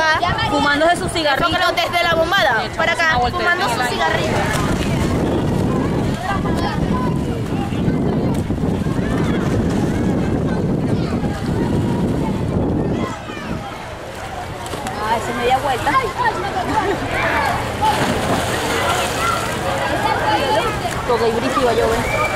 acá, fumándose su cigarrillo. enfócalo desde la bombada, para acá, fumando su cigarrillo. Ah, esa es media vuelta. Porque hay brisa iba a llover.